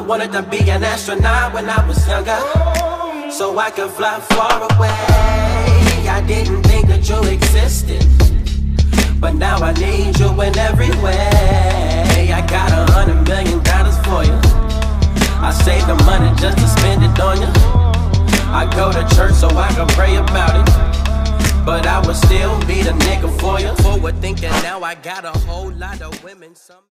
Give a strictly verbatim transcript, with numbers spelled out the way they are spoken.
wanted to be an astronaut when I was younger, so I could fly far away. I didn't think that you existed, but now I need you in every way. I got a hundred million dollars for you. I save the money just to spend it on you. I go to church so I can pray about it, but I would still be the nigga for you. Forward thinking, now I got a whole lot of women. Some